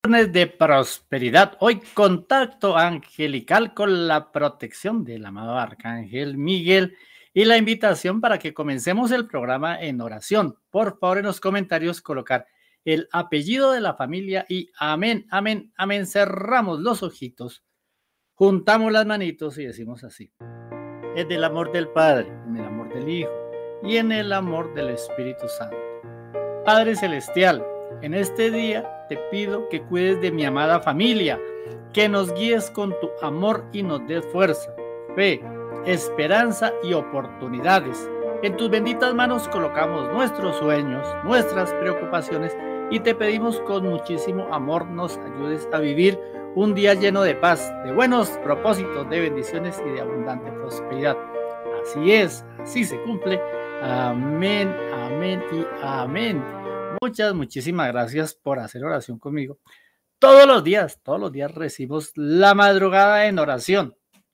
De prosperidad. Hoy contacto angelical con la protección del amado Arcángel Miguel y la invitación para que comencemos el programa en oración. Por favor, en los comentarios colocar el apellido de la familia y amén, amén, amén. Cerramos los ojitos, juntamos las manitos y decimos así. Es del amor del Padre, en el amor del Hijo y en el amor del Espíritu Santo. Padre Celestial, en este día te pido que cuides de mi amada familia, que nos guíes con tu amor y nos des fuerza, fe, esperanza y oportunidades. En tus benditas manos colocamos nuestros sueños, nuestras preocupaciones y te pedimos con muchísimo amor nos ayudes a vivir un día lleno de paz, de buenos propósitos, de bendiciones y de abundante prosperidad. Así es, así se cumple. Amén, amén y amén. Muchísimas gracias por hacer oración conmigo. Todos los días recibimos la madrugada en oración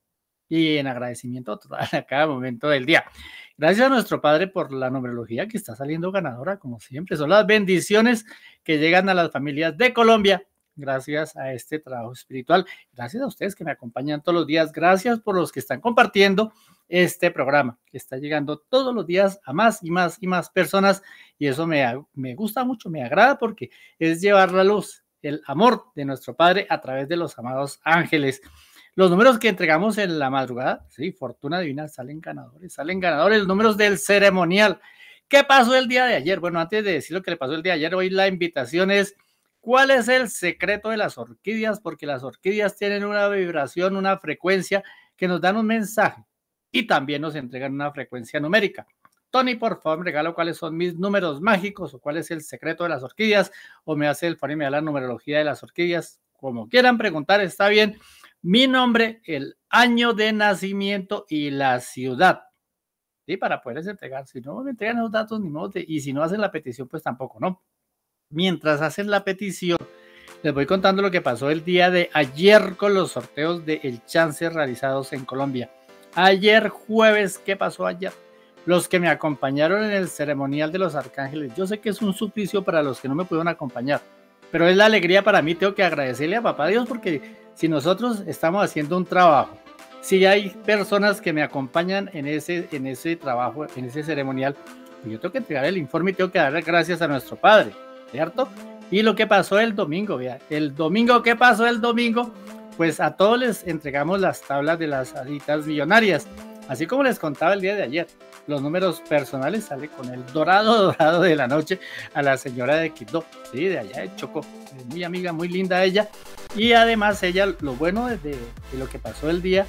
y en agradecimiento total a cada momento del día. Gracias a nuestro Padre por la numerología que está saliendo ganadora, como siempre. Son las bendiciones que llegan a las familias de Colombia gracias a este trabajo espiritual. Gracias a ustedes que me acompañan todos los días. Gracias por los que están compartiendo este programa, que está llegando todos los días a más y más y más personas. Y eso me gusta mucho, me agrada porque es llevar la luz, el amor de nuestro Padre a través de los amados ángeles. Los números que entregamos en la madrugada, sí, Fortuna Divina, salen ganadores, los números del ceremonial. ¿Qué pasó el día de ayer? Bueno, antes de decir lo que le pasó el día de ayer, hoy la invitación es, ¿cuál es el secreto de las orquídeas? Porque las orquídeas tienen una vibración, una frecuencia que nos dan un mensaje y también nos entregan una frecuencia numérica. Tony, por favor, me regalo cuáles son mis números mágicos o cuál es el secreto de las orquídeas, o me hace el favor y me da la numerología de las orquídeas. Como quieran preguntar, está bien. Mi nombre, el año de nacimiento y la ciudad. Sí, para poderles entregar. Si no me entregan esos datos, ni modo. Y si no hacen la petición, pues tampoco, ¿no? Mientras hacen la petición, les voy contando lo que pasó el día de ayer con los sorteos de El Chance realizados en Colombia. Ayer jueves, ¿qué pasó ayer? Los que me acompañaron en el ceremonial de los arcángeles, yo sé que es un suplicio para los que no me pudieron acompañar, pero es la alegría para mí. Tengo que agradecerle a Papá Dios porque si nosotros estamos haciendo un trabajo, si hay personas que me acompañan en ese trabajo, en ese ceremonial, yo tengo que entregar el informe y tengo que darle gracias a nuestro Padre, ¿cierto? Y lo que pasó el domingo, vea, ¿qué pasó el domingo? Pues a todos les entregamos las tablas de las haditas millonarias, así como les contaba el día de ayer. Los números personales sale con el dorado de la noche a la señora de Quito, sí, de allá de Chocó, es muy amiga, muy linda ella, y además ella, lo bueno de lo que pasó el día,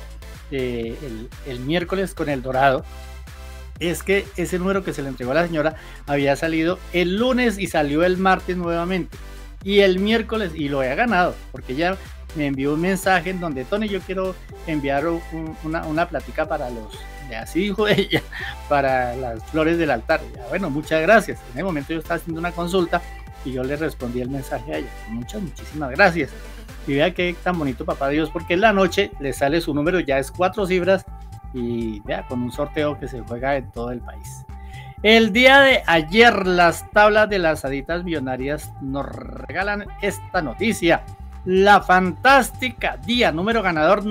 el miércoles con el dorado, es que ese número que se le entregó a la señora había salido el lunes y salió el martes nuevamente, y el miércoles, y lo había ganado, porque ella me envió un mensaje en donde, Tony, yo quiero enviar una plática para los, así dijo ella, para las flores del altar. Ya, bueno, muchas gracias. En ese momento yo estaba haciendo una consulta y yo le respondí el mensaje a ella. Muchísimas gracias. Y vea qué tan bonito Papá Dios, porque en la noche le sale su número, ya es 4 cifras, y vea, con un sorteo que se juega en todo el país. El día de ayer, las tablas de las haditas millonarias nos regalan esta noticia. La fantástica día, número ganador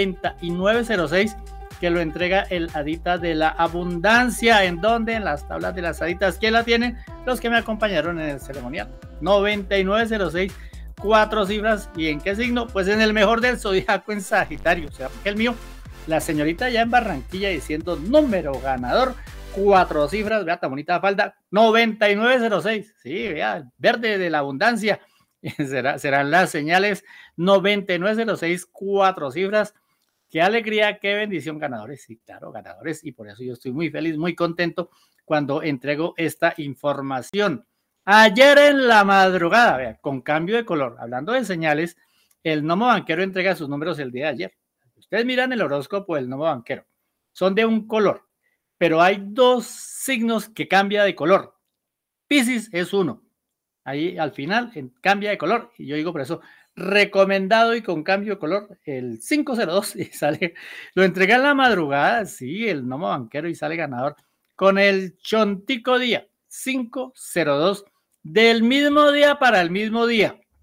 9906, que lo entrega el hadita de la abundancia. ¿En dónde? En las tablas de las haditas. ¿Quién la tienen? Los que me acompañaron en el ceremonial. 9906, 4 cifras. ¿Y en qué signo? Pues en el mejor del zodiaco, en Sagitario. O sea, porque el mío, la señorita ya en Barranquilla diciendo número ganador, 4 cifras. Vea, tan bonita falda. 9906. Sí, vea, verde de la abundancia. Serán las señales. 9906, 4 cifras. Qué alegría, qué bendición, ganadores. Sí, claro, ganadores. Y por eso yo estoy muy feliz, muy contento cuando entrego esta información. Ayer en la madrugada, vea, con cambio de color, hablando de señales, el gnomo banquero entrega sus números el día de ayer. Ustedes miran el horóscopo del gnomo banquero. Son de un color, pero hay 2 signos que cambia de color. Piscis es uno. Ahí al final cambia de color. Y yo digo por eso, recomendado y con cambio de color, el 502, y sale, lo entrega en la madrugada, sí, el gnomo banquero, y sale ganador con el chontico día, 502, del mismo día para el mismo día.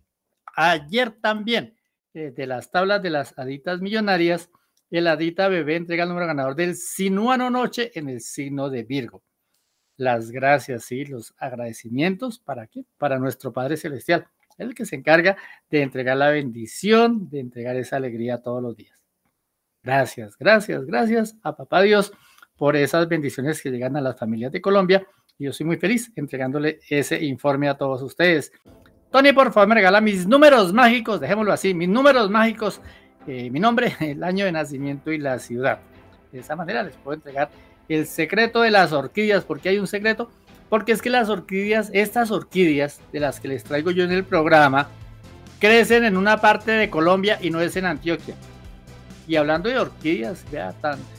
Ayer también, de las tablas de las haditas millonarias, el hadita bebé entrega el número ganador del Sinuano Noche en el signo de Virgo. Las gracias y los agradecimientos, ¿para qué? Para nuestro Padre Celestial, el que se encarga de entregar la bendición, de entregar esa alegría todos los días. Gracias, gracias, gracias a Papá Dios por esas bendiciones que llegan a las familias de Colombia. Y yo soy muy feliz entregándole ese informe a todos ustedes. Tony, por favor, me regala mis números mágicos, dejémoslo así, mis números mágicos, mi nombre, el año de nacimiento y la ciudad. De esa manera les puedo entregar el secreto de las orquídeas. ¿Por qué hay un secreto? Porque es que las orquídeas, estas orquídeas de las que les traigo yo en el programa, crecen en una parte de Colombia y no es en Antioquia. Y hablando de orquídeas, vea,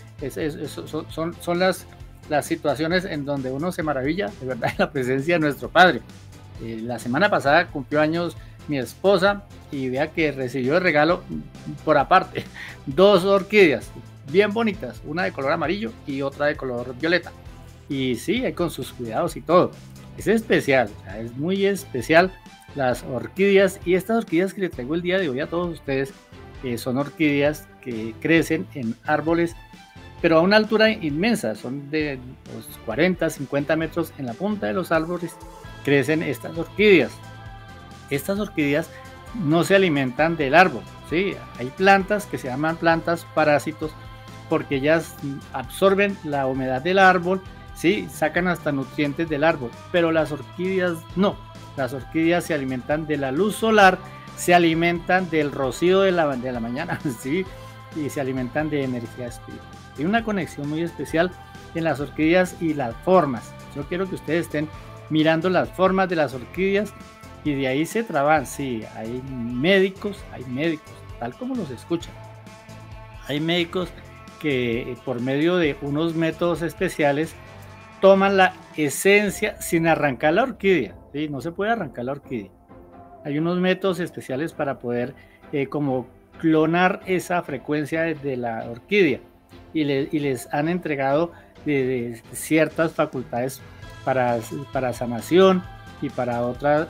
son las situaciones en donde uno se maravilla de verdad en la presencia de nuestro Padre. La semana pasada cumplió años mi esposa y vea que recibió de regalo por aparte 2 orquídeas bien bonitas, una de color amarillo y otra de color violeta. Y sí, con sus cuidados y todo. Es especial, es muy especial las orquídeas, y estas orquídeas que les traigo el día de hoy a todos ustedes son orquídeas que crecen en árboles, pero a una altura inmensa, son de 40, 50 metros en la punta de los árboles. Crecen estas orquídeas. Estas orquídeas no se alimentan del árbol, ¿sí? Hay plantas que se llaman plantas parásitos porque ellas absorben la humedad del árbol, ¿sí? Sacan hasta nutrientes del árbol, pero las orquídeas no. Las orquídeas se alimentan de la luz solar, se alimentan del rocío de la mañana, ¿sí? Y se alimentan de energía espiritual. Hay una conexión muy especial en las orquídeas y las formas. Yo quiero que ustedes estén mirando las formas de las orquídeas y de ahí se trabajan. Sí, hay médicos, tal como los escuchan. Hay médicos que por medio de unos métodos especiales toman la esencia sin arrancar la orquídea, ¿sí? No se puede arrancar la orquídea. Hay unos métodos especiales para poder como clonar esa frecuencia de la orquídea y les han entregado de ciertas facultades para sanación y para otras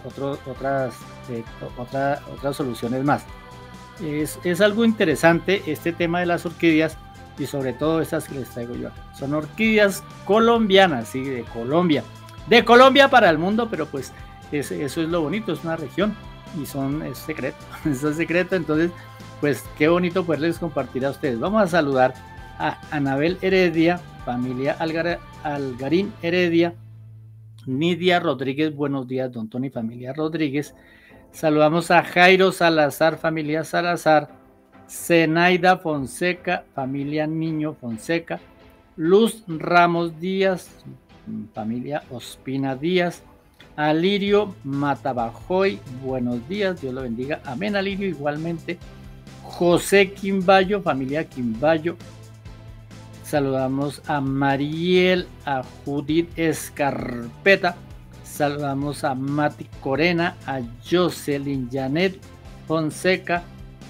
soluciones más. Es algo interesante este tema de las orquídeas, y sobre todo estas que les traigo yo. Son orquídeas colombianas, sí, de Colombia para el mundo, pero pues eso es lo bonito, es una región y es secreto, es secreto. Entonces pues qué bonito poderles compartir a ustedes. Vamos a saludar a Anabel Heredia, familia Algarín Heredia, Nidia Rodríguez, buenos días, don Tony, familia Rodríguez. Saludamos a Jairo Salazar, familia Salazar, Zenaida Fonseca, familia Niño Fonseca, Luz Ramos Díaz, familia Ospina Díaz, Alirio Matabajoy, buenos días, Dios lo bendiga, amén Alirio, igualmente, José Quimbayo, familia Quimbayo. Saludamos a Mariel, a Judith Escarpeta, saludamos a Mati Corena, a Jocelyn Janet Fonseca,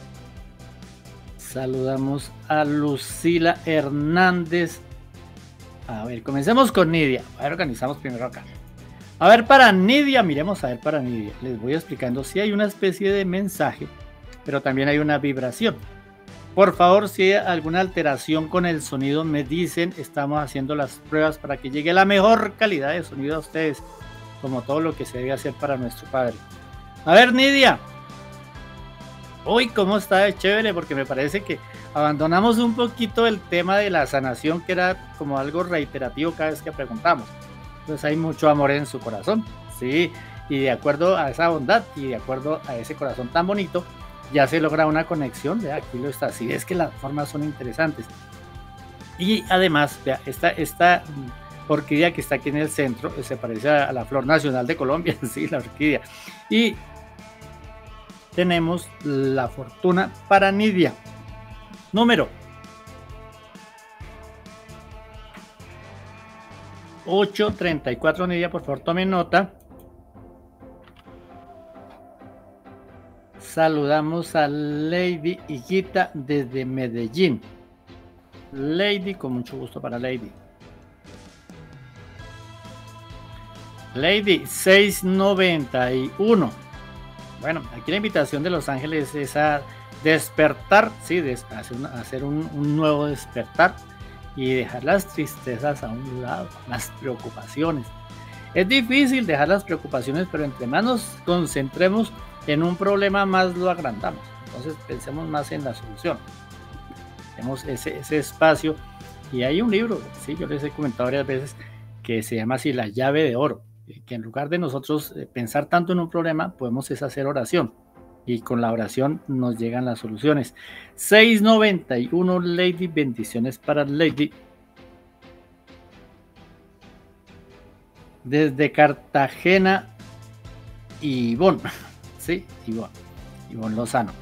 saludamos a Lucila Hernández. A ver, comencemos con Nidia. A ver, organizamos primero acá. A ver, para Nidia, miremos a ver para Nidia. Les voy explicando si hay una especie de mensaje, pero también hay una vibración. Por favor, si hay alguna alteración con el sonido, me dicen. Estamos haciendo las pruebas para que llegue la mejor calidad de sonido a ustedes, como todo lo que se debe hacer para nuestro Padre. A ver, Nidia. Uy, cómo está de chévere, porque me parece que abandonamos un poquito el tema de la sanación, que era como algo reiterativo cada vez que preguntamos. Entonces hay mucho amor en su corazón, sí, y de acuerdo a esa bondad y de acuerdo a ese corazón tan bonito, ya se logra una conexión. Vea, aquí lo está, sí, es que las formas son interesantes. Y además, vea, esta orquídea que está aquí en el centro, se parece a la flor nacional de Colombia, sí, la orquídea. Y tenemos la fortuna para Nidia. Número 834, Nidia, por favor, tomen nota. Saludamos a Lady Higuita desde Medellín. Lady, con mucho gusto para Lady. Lady 691. Bueno, aquí la invitación de los ángeles es a despertar, sí, hacer un nuevo despertar y dejar las tristezas a un lado, las preocupaciones. Es difícil dejar las preocupaciones, pero entre más nos concentremos en un problema, más lo agrandamos. Entonces pensemos más en la solución. Tenemos ese espacio. Y hay un libro, sí, yo les he comentado varias veces, que se llama así, La llave de oro, que en lugar de nosotros pensar tanto en un problema, podemos es hacer oración. Y con la oración nos llegan las soluciones. 691, Lady, bendiciones para Lady. Desde Cartagena, Ivonne, sí, Ivonne Lozano.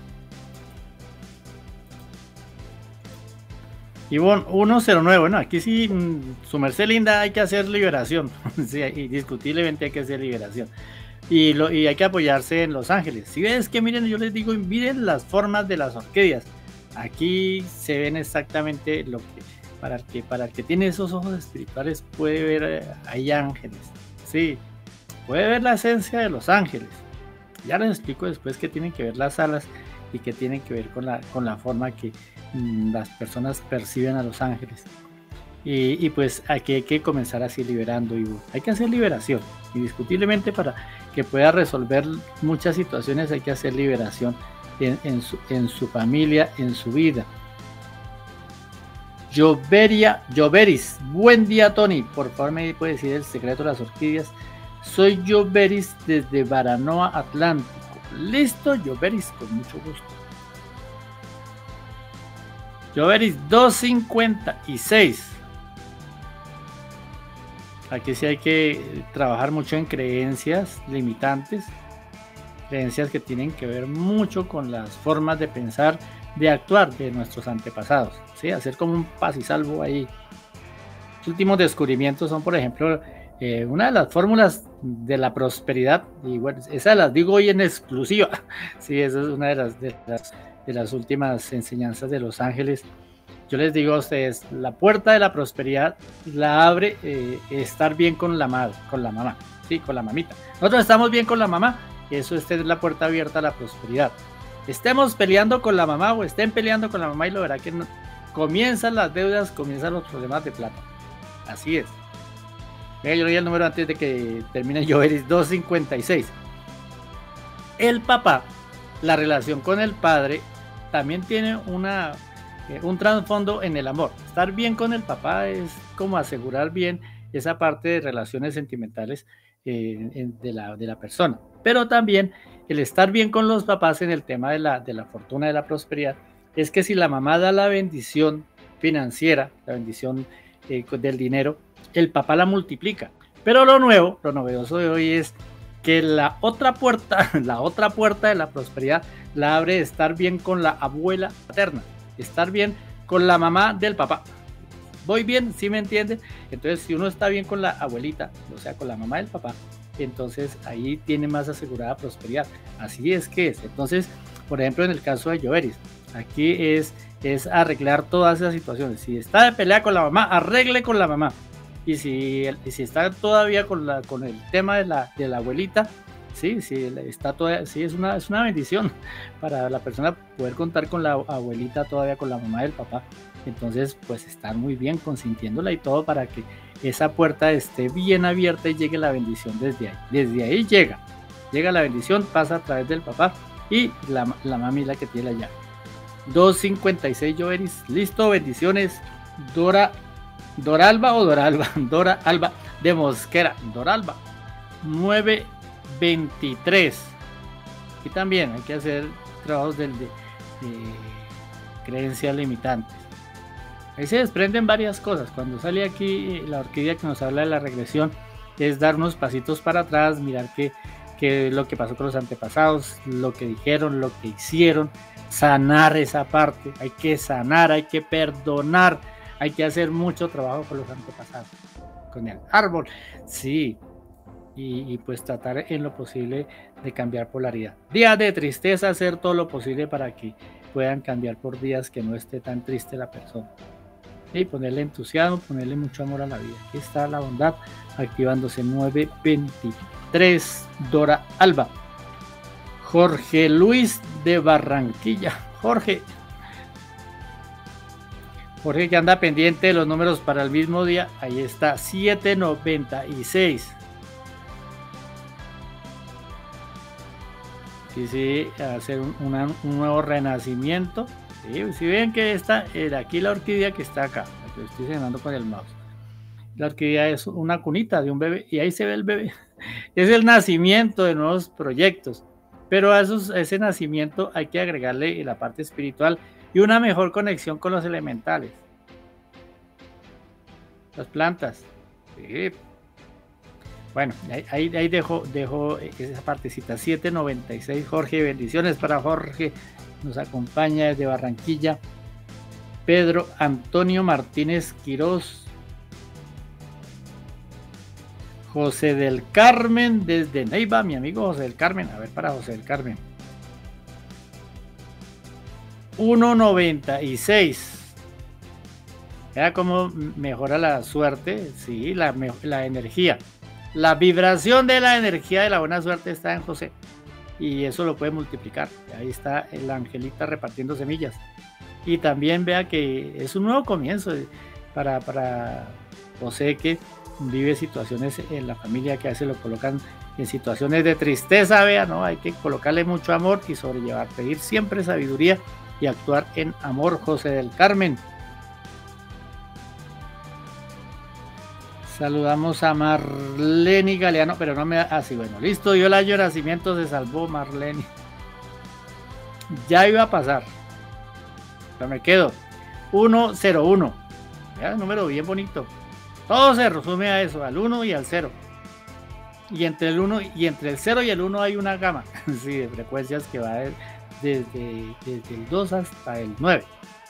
Ivonne 109, bueno, aquí sí, su merced linda, hay que hacer liberación, sí, indiscutiblemente hay que hacer liberación. Y hay que apoyarse en Los Ángeles. Si ves que miren, yo les digo, miren las formas de las orquídeas. Aquí se ven exactamente lo que para el que tiene esos ojos espirituales puede ver, hay ángeles, sí, puede ver la esencia de los ángeles. Ya les explico después que tienen que ver las alas y que tienen que ver con la forma que las personas perciben a los ángeles. Y pues aquí hay que comenzar así liberando, y hay que hacer liberación, indiscutiblemente para que pueda resolver muchas situaciones hay que hacer liberación en su familia, en su vida. Lloveris, buen día Tony, por favor me puede decir el secreto de las orquídeas. Soy Lloveris desde Baranoa, Atlántico. Listo, Lloveris, con mucho gusto. Lloveris 256. Aquí sí hay que trabajar mucho en creencias limitantes, creencias que tienen que ver mucho con las formas de pensar, de actuar de nuestros antepasados, ¿sí? Hacer como un pasisalvo ahí. Los últimos descubrimientos son, por ejemplo, una de las fórmulas de la prosperidad, y bueno, esas las digo hoy en exclusiva, sí, esa es una de las últimas enseñanzas de los ángeles. Yo les digo a ustedes, la puerta de la prosperidad la abre estar bien con la mamá, sí, con la mamita. Nosotros estamos bien con la mamá, eso es la puerta abierta a la prosperidad. Estemos peleando con la mamá o estén peleando con la mamá y lo verá que no, comienzan las deudas, comienzan los problemas de plata. Así es. Mira, yo leí el número antes de que termine Lloveris 256. El papá, la relación con el padre, también tiene un trasfondo en el amor. Estar bien con el papá es como asegurar bien esa parte de relaciones sentimentales de la persona. Pero también el estar bien con los papás en el tema de la fortuna, de la prosperidad, es que si la mamá da la bendición financiera, la bendición del dinero, el papá la multiplica. Pero lo novedoso de hoy es que la otra puerta de la prosperidad la abre estar bien con la abuela paterna, estar bien con la mamá del papá. ¿Voy bien? ¿Sí me entienden? Entonces, si uno está bien con la abuelita, o sea, con la mamá del papá, entonces ahí tiene más asegurada prosperidad. Así es que es. Entonces, por ejemplo, en el caso de Lloveris, aquí es arreglar todas esas situaciones. Si está de pelea con la mamá, arregle con la mamá. Y si está todavía con el tema de la abuelita, sí, está todavía, sí, es una bendición para la persona poder contar con la abuelita todavía, con la mamá del papá. Entonces, pues estar muy bien consintiéndola y todo para que esa puerta esté bien abierta y llegue la bendición desde ahí. Desde ahí llega la bendición, pasa a través del papá y la mami la que tiene la llave. 256 Lloveris, listo, bendiciones. Dora Alba de Mosquera, Doralba 923. Y también hay que hacer trabajos de creencias limitantes. Ahí se desprenden varias cosas. Cuando sale aquí la orquídea que nos habla de la regresión, es dar unos pasitos para atrás, mirar qué es lo que pasó con los antepasados, lo que dijeron, lo que hicieron, sanar esa parte. Hay que sanar, hay que perdonar, hay que hacer mucho trabajo con los antepasados, con el árbol, sí, y pues tratar en lo posible de cambiar polaridad. Días de tristeza, hacer todo lo posible para que puedan cambiar por días que no esté tan triste la persona. Y ponerle entusiasmo, ponerle mucho amor a la vida. Aquí está la bondad activándose. 923, Dora Alba. Jorge Luis de Barranquilla. Jorge que anda pendiente de los números para el mismo día. Ahí está, 796. Sí, hacer un nuevo renacimiento. Sí, si ven que está aquí la orquídea que está acá, la que estoy señalando con el mouse. La orquídea es una cunita de un bebé y ahí se ve el bebé. Es el nacimiento de nuevos proyectos, pero a ese nacimiento hay que agregarle la parte espiritual y una mejor conexión con los elementales. Las plantas. Sí. Bueno, ahí dejo esa partecita. 796, Jorge, bendiciones para Jorge. Nos acompaña desde Barranquilla. Pedro Antonio Martínez Quirós. José del Carmen desde Neiva, mi amigo José del Carmen. A ver, para José del Carmen. 196. Vea cómo mejora la suerte, sí, la energía. La vibración de la energía de la buena suerte está en José. Y eso lo puede multiplicar. Ahí está el angelita repartiendo semillas. Y también vea que es un nuevo comienzo para José, que vive situaciones en la familia que a veces lo colocan en situaciones de tristeza. Vea, ¿no? Hay que colocarle mucho amor y sobrellevar, pedir siempre sabiduría y actuar en amor. José del Carmen. Saludamos a Marlene Galeano, pero no me da. Ah, sí, bueno, listo. Yo el año de nacimiento se salvó, Marlene. Ya iba a pasar. Pero me quedo. 101. Ya, número bien bonito. Todo se resume a eso, al 1 y al 0. Y entre el 1 y entre el 0 y el 1 hay una gama, sí, de frecuencias que va desde el 2 hasta el 9.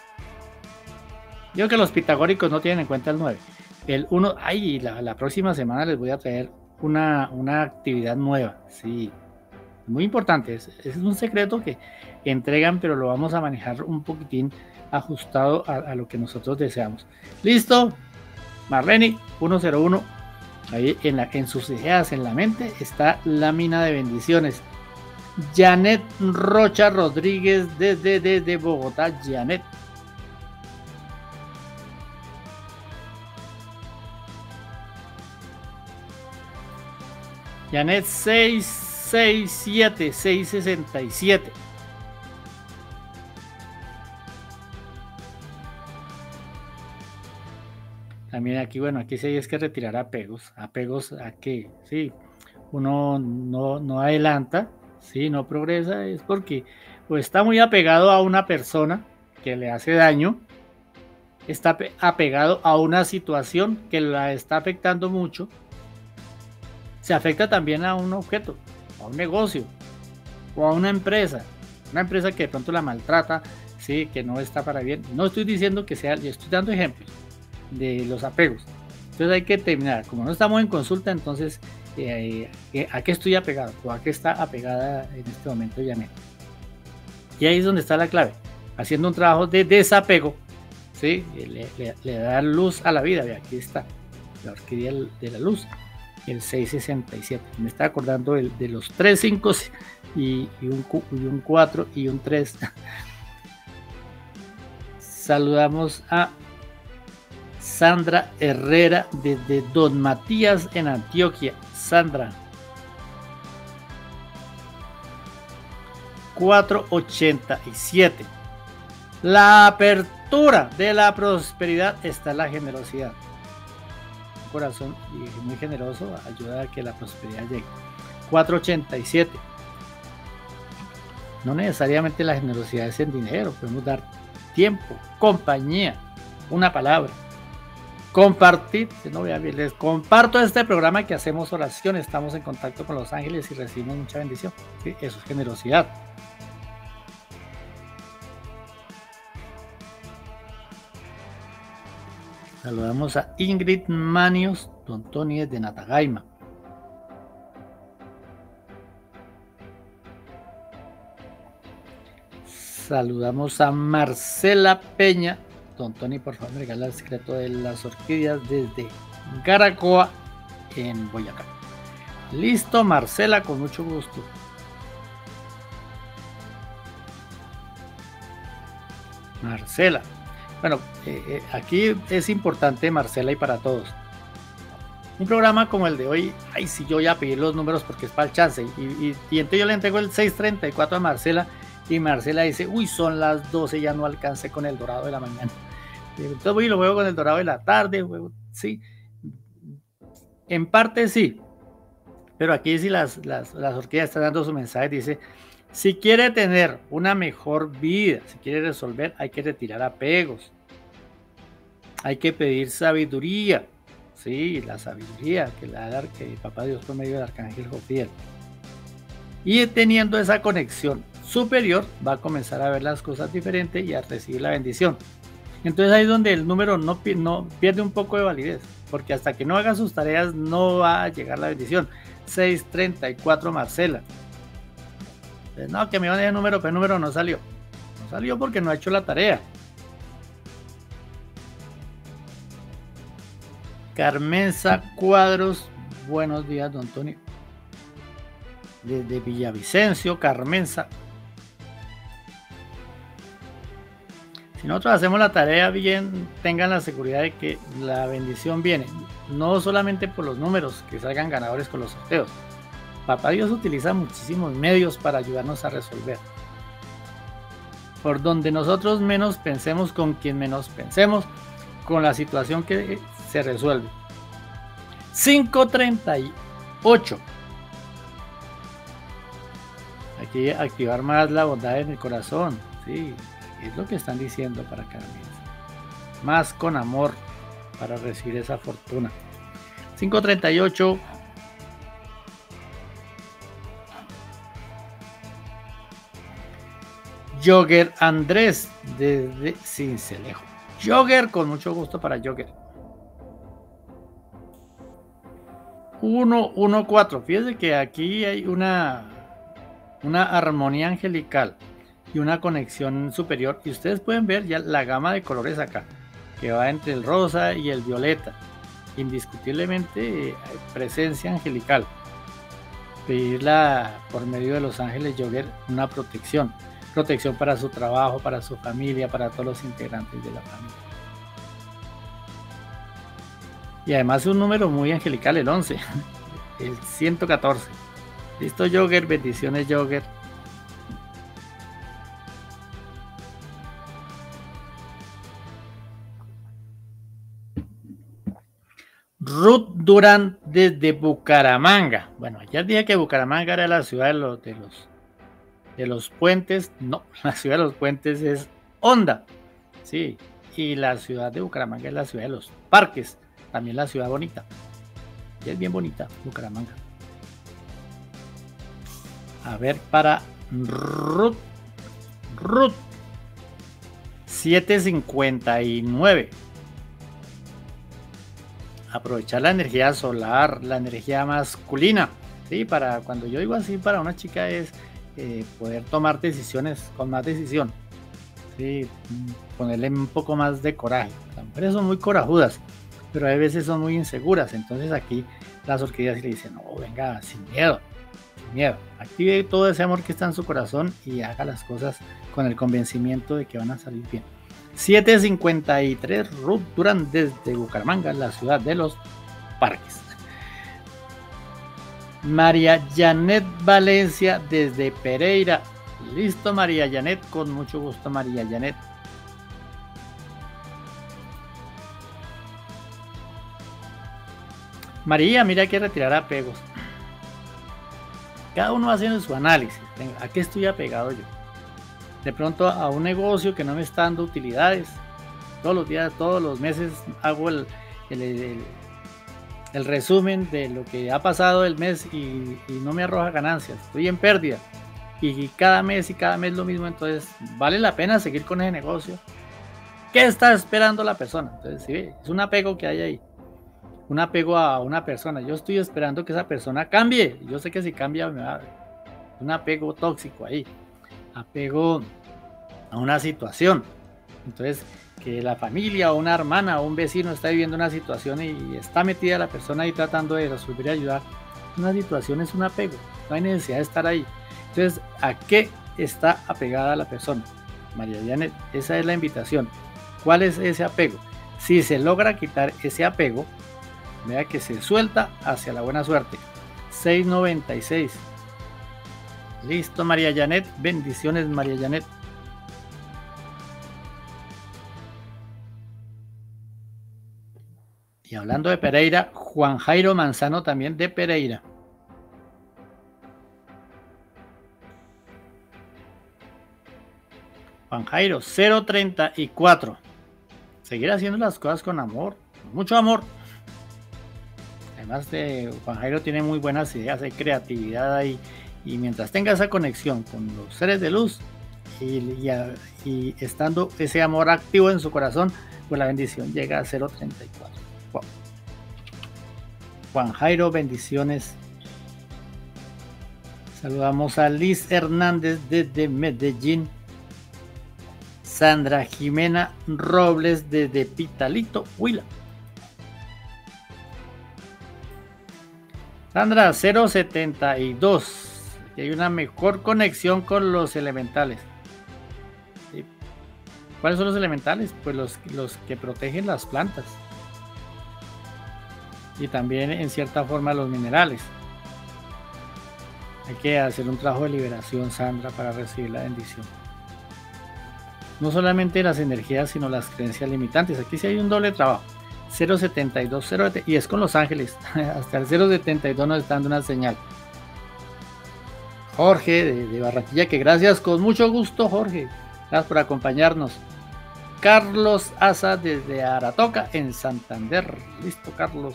Yo creo que los pitagóricos no tienen en cuenta el 9. El 1, la próxima semana les voy a traer una actividad nueva, sí, muy importante. Es un secreto que entregan, pero lo vamos a manejar un poquitín ajustado a lo que nosotros deseamos. ¿Listo? Marlene, 101. Ahí en sus ideas, en la mente, está la mina de bendiciones. Janet Rocha Rodríguez desde Bogotá. Janet. Janet 667, 667. También aquí, bueno, aquí sí hay que retirar apegos. ¿Apegos a qué? Sí, uno no adelanta, sí, no progresa, es porque o está muy apegado a una persona que le hace daño, está apegado a una situación que la está afectando mucho. Se afecta también a un objeto, a un negocio o a una empresa que de pronto la maltrata, sí, que no está para bien. No estoy diciendo que sea, yo estoy dando ejemplos de los apegos. Entonces hay que terminar, como no estamos en consulta, entonces ¿a qué estoy apegado? ¿O a qué está apegada en este momento Janet? Y ahí es donde está la clave, haciendo un trabajo de desapego, ¿sí? Le da luz a la vida. Ve, aquí está la orquídea de la luz, el 667. Me está acordando de los 3 5 y un 4 y un 3. Saludamos a Sandra Herrera desde Don Matías en Antioquia. Sandra. 487. La apertura de la prosperidad está en la generosidad. Un corazón muy generoso ayuda a que la prosperidad llegue. 487. No necesariamente la generosidad es en dinero, podemos dar tiempo, compañía, una palabra. Compartir, no vean bien, les comparto este programa que hacemos oración, estamos en contacto con los ángeles y recibimos mucha bendición. ¿Sí? Eso es generosidad. Saludamos a Ingrid Manios, Don Tony de Natagaima. Saludamos a Marcela Peña. Don Tony, por favor, me regala el secreto de las orquídeas desde Garacoa, en Boyacá. Listo, Marcela, con mucho gusto. Marcela. Bueno, aquí es importante, Marcela, y para todos. Un programa como el de hoy, ay, sí, yo voy a pedir los números porque es para el chance. Y entonces yo le entrego el 634 a Marcela y Marcela dice, uy, son las 12, ya no alcancé con el dorado de la mañana. Entonces voy y lo juego con el dorado de la tarde, juego, sí. En parte sí, pero aquí sí las orquídeas están dando su mensaje, dice, si quiere tener una mejor vida, si quiere resolver, hay que retirar apegos, hay que pedir sabiduría, sí, la sabiduría que la da que Papá Dios por medio del Arcángel Jofiel. Y teniendo esa conexión superior, va a comenzar a ver las cosas diferentes y a recibir la bendición. Entonces ahí es donde el número no pierde un poco de validez, porque hasta que no haga sus tareas no va a llegar la bendición. 634 Marcela. Entonces, no, que me van a dar el número, pero el número no salió. No salió porque no ha hecho la tarea. Carmenza Cuadros, buenos días, don Tony. Desde Villavicencio, Carmenza. Si nosotros hacemos la tarea bien, tengan la seguridad de que la bendición viene, no solamente por los números, que salgan ganadores con los sorteos. Papá Dios utiliza muchísimos medios para ayudarnos a resolver. Por donde nosotros menos pensemos, con quien menos pensemos, con la situación que se resuelve. 538. Hay que activar más la bondad en el corazón, sí. Es lo que están diciendo para Carmen. Más con amor para recibir esa fortuna. 538. Jogger Andrés desde Cincelejo. Jogger, con mucho gusto para Jogger. 114. Fíjense que aquí hay una armonía angelical y una conexión superior, y ustedes pueden ver ya la gama de colores acá, que va entre el rosa y el violeta. Indiscutiblemente presencia angelical. Pedirla por medio de los ángeles Jogger una protección para su trabajo, para su familia, para todos los integrantes de la familia. Y además un número muy angelical, el 11, el 114. Listo, Jogger, bendiciones, Jogger. Ruth Durán desde Bucaramanga. Bueno, ayer dije que Bucaramanga era la ciudad de los puentes. No, la ciudad de los puentes es Honda. Sí, y la ciudad de Bucaramanga es la ciudad de los parques. También la ciudad bonita. Y es bien bonita, Bucaramanga. A ver, para Ruth 759. Aprovechar la energía solar, la energía masculina, ¿sí? Para cuando yo digo así, para una chica es poder tomar decisiones con más decisión, ¿sí? Ponerle un poco más de coraje. Las mujeres son muy corajudas, pero a veces son muy inseguras. Entonces aquí las orquídeas le dicen, no, venga, sin miedo, active todo ese amor que está en su corazón y haga las cosas con el convencimiento de que van a salir bien. 753, Ruth Durán desde Bucaramanga, la ciudad de los parques. María Janet Valencia desde Pereira. Listo, María Janet, con mucho gusto, María Janet. María, mira, hay que retirar apegos. Cada uno haciendo su análisis. ¿A qué estoy apegado yo? De pronto a un negocio que no me está dando utilidades. Todos los días, todos los meses hago el resumen de lo que ha pasado el mes y no me arroja ganancias. Estoy en pérdida. Y cada mes lo mismo. Entonces, ¿vale la pena seguir con ese negocio? ¿Qué está esperando la persona? Entonces, sí, es un apego que hay ahí. Un apego a una persona. Yo estoy esperando que esa persona cambie. Yo sé que si cambia me va a... Un apego tóxico ahí. Apego a una situación. Entonces, que la familia o una hermana o un vecino está viviendo una situación y está metida la persona ahí tratando de resolver y ayudar. Una situación es un apego. No hay necesidad de estar ahí. Entonces, ¿a qué está apegada la persona? María Janet, esa es la invitación. ¿Cuál es ese apego? Si se logra quitar ese apego, vea que se suelta hacia la buena suerte. 696. Listo, María Janet. Bendiciones, María Janet. Y hablando de Pereira, Juan Jairo Manzano también de Pereira. Juan Jairo, 034. Seguir haciendo las cosas con amor, con mucho amor. Además de Juan Jairo tiene muy buenas ideas, hay creatividad ahí. Y mientras tenga esa conexión con los seres de luz y estando ese amor activo en su corazón, pues la bendición llega a 034. Wow. Juan Jairo, bendiciones. Saludamos a Liz Hernández desde Medellín. Sandra Jimena Robles desde Pitalito, Huila. Sandra, 072. Y hay una mejor conexión con los elementales. ¿Sí? ¿Cuáles son los elementales? Pues los que protegen las plantas. Y también en cierta forma los minerales. Hay que hacer un trabajo de liberación, Sandra, para recibir la bendición. No solamente las energías, sino las creencias limitantes. Aquí sí hay un doble trabajo. 072, y es con los ángeles. Hasta el 072 nos está dando una señal. Jorge de Barranquilla, que gracias, con mucho gusto, Jorge. Gracias por acompañarnos. Carlos Asa desde Aratoca, en Santander. Listo, Carlos.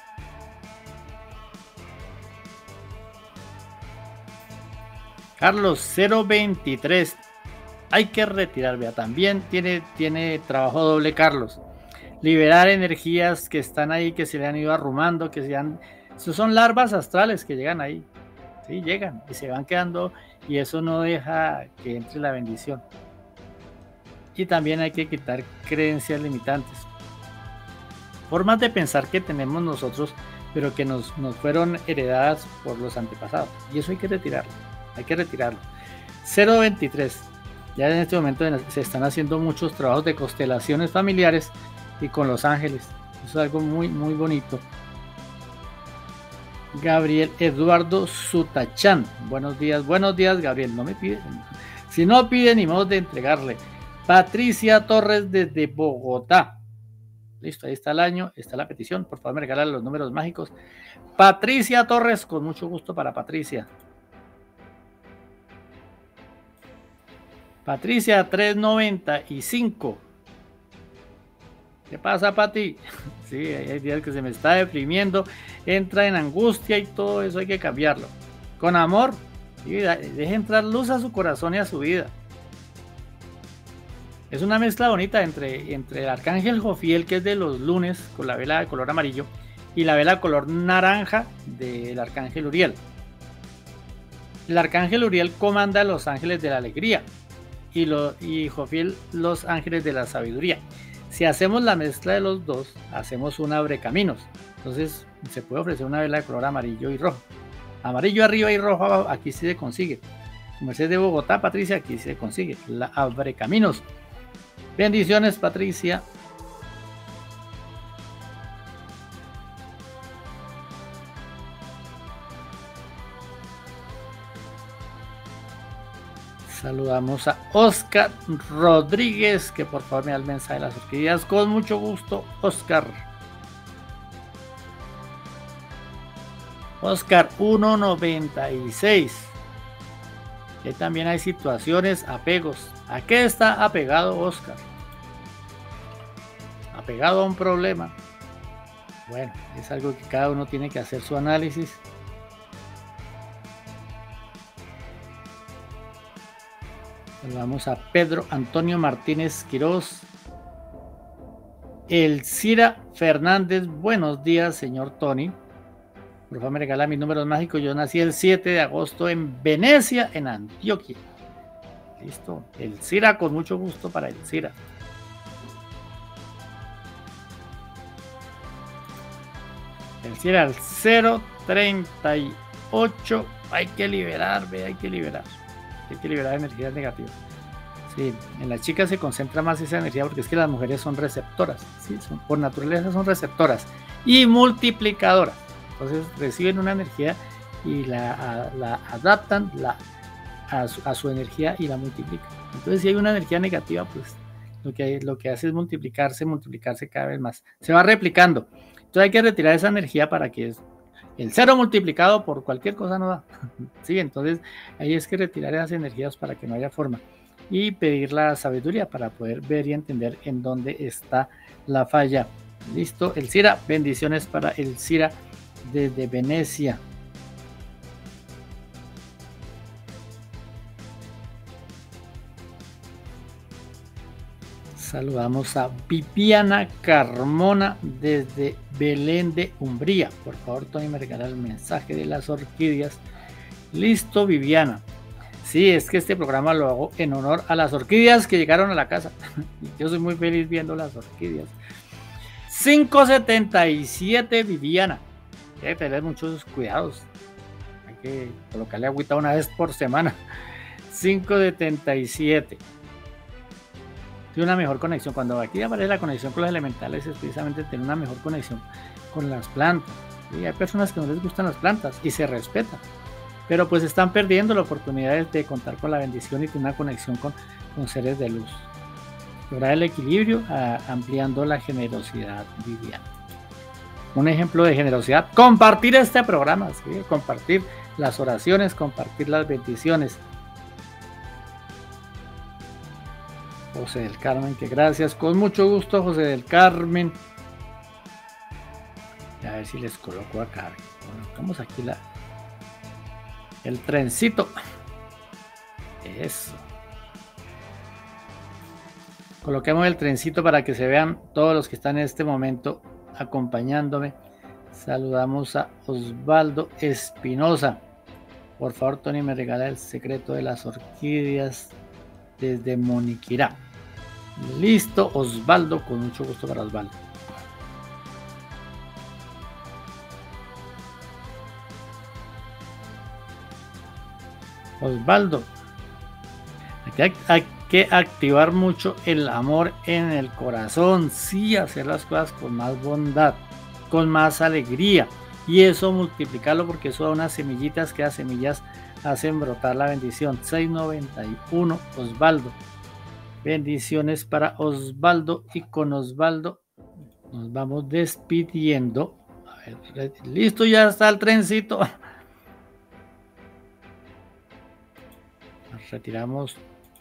Carlos, 023. Hay que retirar, vea, también tiene trabajo doble, Carlos. Liberar energías que están ahí, que se le han ido arrumando, esos son larvas astrales que llegan ahí. Sí, llegan y se van quedando, y eso no deja que entre la bendición. Y también hay que quitar creencias limitantes. Formas de pensar que tenemos nosotros, pero que nos fueron heredadas por los antepasados. Y eso hay que retirarlo. Hay que retirarlo. 023. Ya en este momento se están haciendo muchos trabajos de constelaciones familiares y con los ángeles. Eso es algo muy, muy bonito. Gabriel Eduardo Sutachán. Buenos días, Gabriel. No me pide. Si no pide, ni modo de entregarle. Patricia Torres desde Bogotá. Listo, ahí está el año, está la petición. Por favor, me regalan los números mágicos. Patricia Torres, con mucho gusto para Patricia. Patricia, 395. ¿Qué pasa, Pati? Sí, hay días que se me está deprimiendo, entra en angustia y todo eso hay que cambiarlo. Con amor, ¿sí? Deje entrar luz a su corazón y a su vida. Es una mezcla bonita entre el arcángel Jofiel, que es de los lunes, con la vela de color amarillo, y la vela de color naranja del arcángel Uriel. El arcángel Uriel comanda a los ángeles de la alegría y Jofiel los ángeles de la sabiduría. Si hacemos la mezcla de los dos, hacemos un abrecaminos. Entonces se puede ofrecer una vela de color amarillo y rojo. Amarillo arriba y rojo abajo, aquí sí se consigue. Merced de Bogotá, Patricia, aquí se consigue. La abrecaminos. Bendiciones, Patricia. Saludamos a Oscar Rodríguez, que por favor me da el mensaje de las orquídeas. Con mucho gusto, Oscar. Oscar, 196. Que también hay situaciones, apegos. ¿A qué está apegado Oscar? Apegado a un problema. Bueno, es algo que cada uno tiene que hacer su análisis. Vamos a Pedro Antonio Martínez Quirós. Elcira Fernández, buenos días, señor Tony. Por favor, me regala mis números mágicos. Yo nací el 7 de agosto en Venecia, en Antioquia. Listo. Elcira, con mucho gusto para Elcira. Elcira al 038. Hay que liberar, hay que liberar. Hay que liberar energías negativas. Sí, en las chicas se concentra más esa energía porque es que las mujeres son receptoras, ¿sí? Por naturaleza son receptoras y multiplicadoras. Entonces reciben una energía y la adaptan a su energía y la multiplican. Entonces si hay una energía negativa, pues lo que hace es multiplicarse cada vez más. Se va replicando. Entonces hay que retirar esa energía para que el cero multiplicado por cualquier cosa no da. Sí, entonces ahí es que retirar esas energías para que no haya forma. Y pedir la sabiduría para poder ver y entender en dónde está la falla. Listo, Elcira, bendiciones para Elcira desde Venecia. Saludamos a Viviana Carmona desde Belén de Umbría. Por favor, Tony, me regala el mensaje de las orquídeas. Listo, Viviana. Sí, es que este programa lo hago en honor a las orquídeas que llegaron a la casa. Yo soy muy feliz viendo las orquídeas. 577, Viviana. Hay que tener muchos cuidados. Hay que colocarle agüita una vez por semana. 577. Tiene una mejor conexión. Cuando aquí aparece la conexión con los elementales, es precisamente tener una mejor conexión con las plantas. ¿Sí? Hay personas que no les gustan las plantas y se respetan, pero pues están perdiendo la oportunidad de contar con la bendición y tener una conexión con seres de luz. Lograr el equilibrio ampliando la generosidad, Viviana. Un ejemplo de generosidad, compartir este programa, ¿sí? Compartir las oraciones, compartir las bendiciones. José del Carmen, que gracias, con mucho gusto, José del Carmen. A ver si les coloco acá. Colocamos aquí el trencito. Eso. Coloquemos el trencito para que se vean todos los que están en este momento acompañándome. Saludamos a Osvaldo Espinosa. Por favor, Tony, me regala el secreto de las orquídeas desde Moniquirá. Listo, Osvaldo, con mucho gusto para Osvaldo. Osvaldo, aquí hay que activar mucho el amor en el corazón, sí, hacer las cosas con más bondad, con más alegría, y eso multiplicarlo porque eso da unas semillitas que las semillas hacen brotar la bendición. 691, Osvaldo. Bendiciones para Osvaldo, y con Osvaldo nos vamos despidiendo. A ver, listo, ya está el trencito. Retiramos,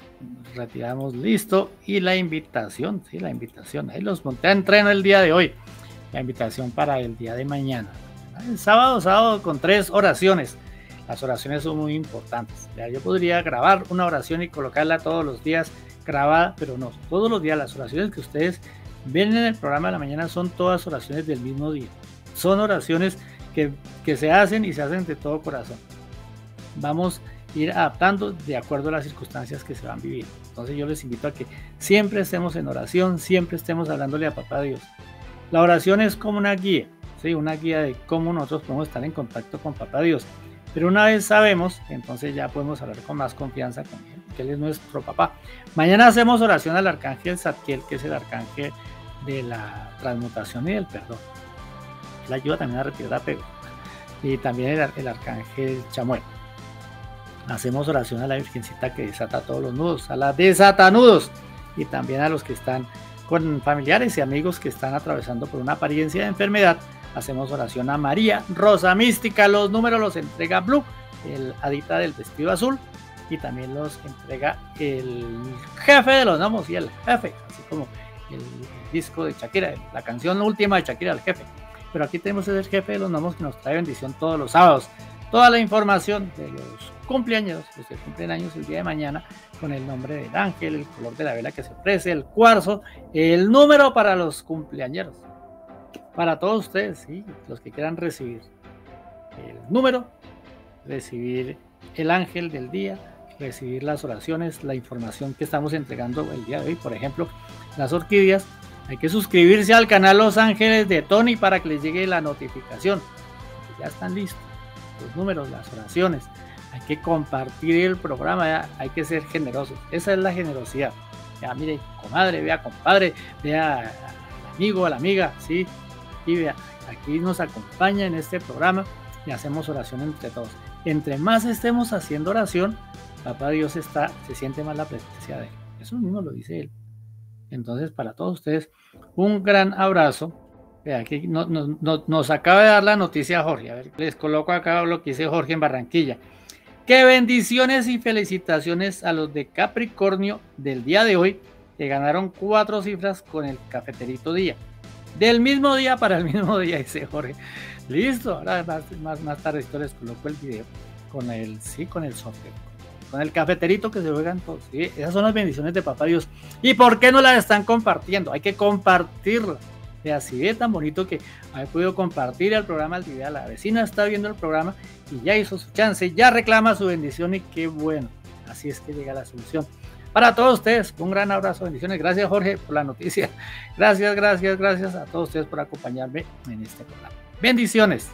listo, y la invitación, sí, la invitación, ahí los monté a entreno el día de hoy, la invitación para el día de mañana, el sábado con 3 oraciones. Las oraciones son muy importantes. Ya, yo podría grabar una oración y colocarla todos los días grabada, pero no, todos los días las oraciones que ustedes ven en el programa de la mañana son todas oraciones del mismo día, son oraciones que se hacen y se hacen de todo corazón. Vamos ir adaptando de acuerdo a las circunstancias que se van viviendo. Entonces yo les invito a que siempre estemos en oración, siempre estemos hablándole a Papá Dios. La oración es como una guía, ¿sí? Una guía de cómo nosotros podemos estar en contacto con Papá Dios. Pero una vez sabemos, entonces ya podemos hablar con más confianza con Él, que Él es nuestro papá. Mañana hacemos oración al arcángel Zadkiel, que es el arcángel de la transmutación y del perdón. Él ayuda también a retirar apego. Y también el arcángel Chamuel. Hacemos oración a la Virgencita que desata todos los nudos, a la desatanudos, y también a los que están con familiares y amigos que están atravesando por una apariencia de enfermedad. Hacemos oración a María Rosa Mística. Los números los entrega Blue, el hadita del vestido azul, y también los entrega el jefe de los gnomos y el jefe, así como el disco de Shakira, la canción última de Shakira, el jefe. Pero aquí tenemos el jefe de los gnomos que nos trae bendición todos los sábados. Toda la información de los cumpleaños, los que cumplen años el día de mañana, con el nombre del ángel, el color de la vela que se ofrece, el cuarzo, el número para los cumpleañeros. Para todos ustedes, ¿sí? Los que quieran recibir el número, recibir el ángel del día, recibir las oraciones, la información que estamos entregando el día de hoy, por ejemplo, las orquídeas. Hay que suscribirse al canal Los Ángeles de Tony para que les llegue la notificación. Ya están listos los números, las oraciones. hay que compartir el programa, ya, hay que ser generosos. Esa es la generosidad. Ya, mire, comadre, vea, compadre, vea al amigo, a la amiga, ¿sí? Y vea, aquí nos acompaña en este programa y hacemos oración entre todos. Entre más estemos haciendo oración, Papá Dios se siente más la presencia de Él. Eso mismo lo dice Él. Entonces, para todos ustedes, un gran abrazo. Vea, aquí nos acaba de dar la noticia Jorge. A ver, les coloco acá lo que dice Jorge en Barranquilla. Qué bendiciones y felicitaciones a los de Capricornio del día de hoy, que ganaron 4 cifras con el cafeterito día. Del mismo día para el mismo día, dice Jorge. Listo, ahora más tarde les coloco el video con el software, con el cafeterito que se juegan todos. ¿Sí? Esas son las bendiciones de Papá Dios. ¿Y por qué no las están compartiendo? Hay que compartirlas. Y así es tan bonito que he podido compartir el programa al día. La vecina está viendo el programa y ya hizo su chance, ya reclama su bendición y qué bueno. Así es que llega la solución. Para todos ustedes, un gran abrazo, bendiciones. Gracias, Jorge, por la noticia. Gracias a todos ustedes por acompañarme en este programa. Bendiciones.